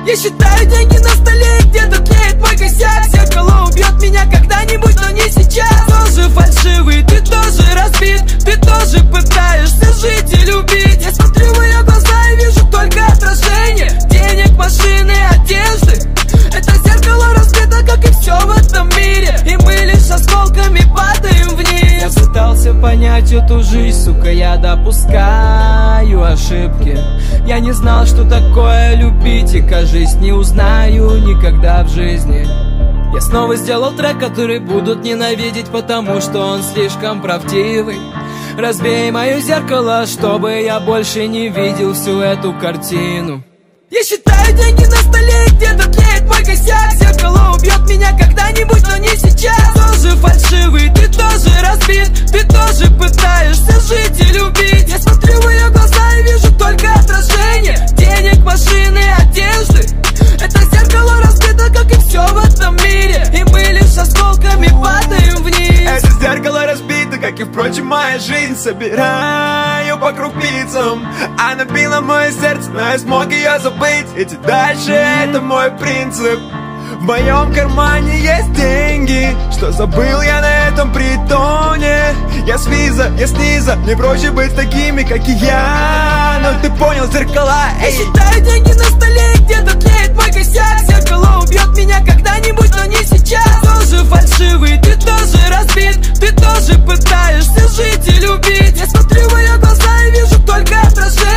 Я считаю деньги на столе, где-то тлеет мой косяк. Зеркало убьет меня когда-нибудь, но не сейчас. Тоже фальшивый, ты тоже разбит, ты тоже пытаешься жить и любить. Я смотрю в ее глаза и вижу только отражение денег, машины, одежды. Это зеркало разбито, как и все в этом мире, и мы лишь осколками падаем вниз. Я пытался понять эту жизнь, сука, я допускаю ошибки. Я не знал, что такое любить, и, кажись, не узнаю никогда в жизни. Я снова сделал трек, который будут ненавидеть, потому что он слишком правдивый. Разбей мое зеркало, чтобы я больше не видел всю эту картину. Я считаю деньги на столе, где-то тлеет мой косяк. Зеркало убьет меня когда-нибудь, но не сейчас. Тоже фальшивый, ты тоже разбит, ты тоже пытаешься жить и любить. Я смотрю в ее глаза и вижу только отражение денег, машины, одежды. Это зеркало разбито, как и все в этом мире, и мы лишь осколками падаем вниз. Это зеркало разбито, как и, впрочем, моя жизнь. Собираю по крупицам. Она била мое сердце, но я смог ее забыть. Идти дальше, это мой принцип. В моем кармане есть деньги, что забыл я на этом притоне. Я с виза, я снизу, мне проще быть такими, как и я. Но ты понял, зеркала, эй. Я считаю деньги на столе, где-то тлеет мой косяк. Зеркало убьет меня когда-нибудь, но не сейчас. Тоже фальшивый, ты тоже разбит, ты тоже пытаешься жить и любить. Я смотрю в ее глаза и вижу только отражение